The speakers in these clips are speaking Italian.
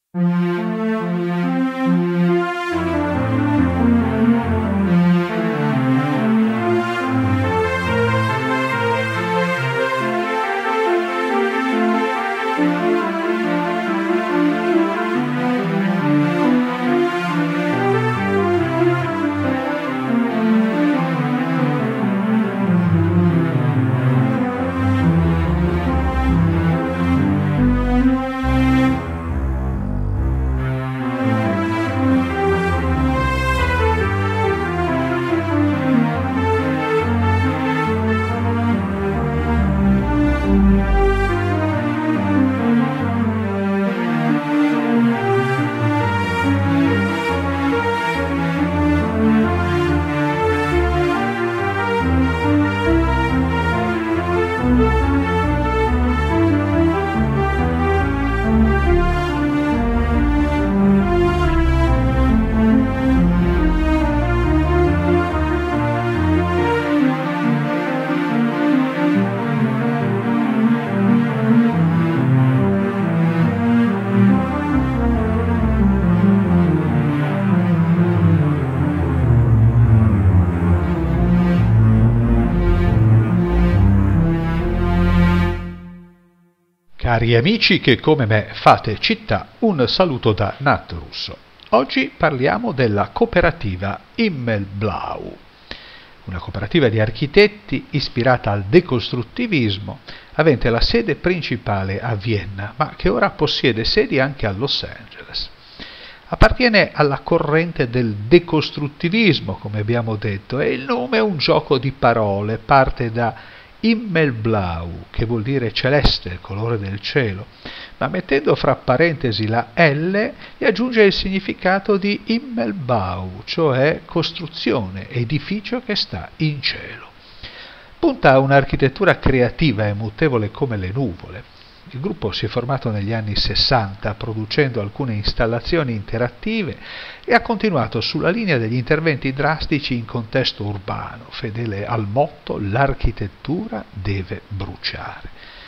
Cari amici che come me fate città, un saluto da Nat Russo. Oggi parliamo della cooperativa Himmelblau, una cooperativa di architetti ispirata al decostruttivismo, avente la sede principale a Vienna, ma che ora possiede sedi anche a Los Angeles. Appartiene alla corrente del decostruttivismo, come abbiamo detto, e il nome è un gioco di parole, parte da Himmelblau, che vuol dire celeste, il colore del cielo, ma mettendo fra parentesi la L gli aggiunge il significato di Himmelbau, cioè costruzione, edificio che sta in cielo. Punta a un'architettura creativa e mutevole come le nuvole. Il gruppo si è formato negli anni 60 producendo alcune installazioni interattive e ha continuato sulla linea degli interventi drastici in contesto urbano, fedele al motto «L'architettura deve bruciare».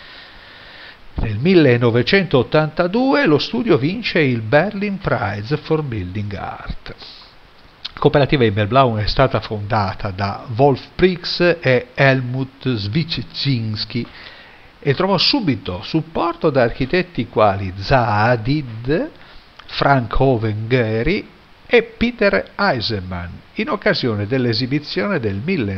Nel 1982 lo studio vince il Berlin Prize for Building Art. La cooperativa Himmelblau è stata fondata da Wolf Prix e Helmut Swiecinski e trovò subito supporto da architetti quali Zaha Hadid, Frank Hoven-Gehry e Peter Eisenman, in occasione dell'esibizione del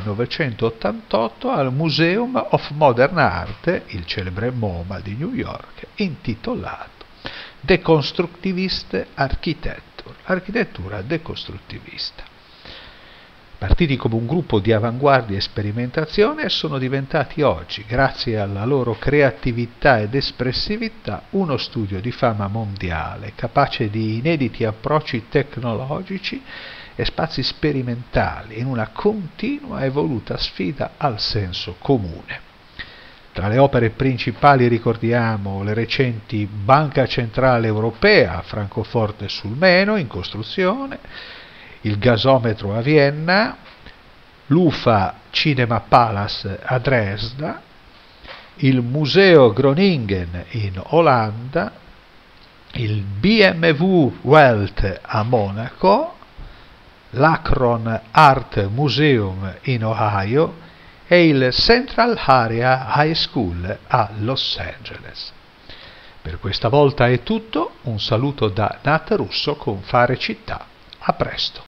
1988 al Museum of Modern Art, il celebre MoMA di New York, intitolato Deconstructivist Architecture, architettura decostruttivista. Partiti come un gruppo di avanguardia e sperimentazione, sono diventati oggi, grazie alla loro creatività ed espressività, uno studio di fama mondiale, capace di inediti approcci tecnologici e spazi sperimentali, in una continua e evoluta sfida al senso comune. Tra le opere principali ricordiamo le recenti Banca Centrale Europea a Francoforte sul Meno, in costruzione, il gasometro a Vienna, l'UFA Cinema Palace a Dresda, il Museo Groningen in Olanda, il BMW Welt a Monaco, l'Akron Art Museum in Ohio e il Central Area High School a Los Angeles. Per questa volta è tutto, un saluto da Nat Russo con Fare Città. A presto!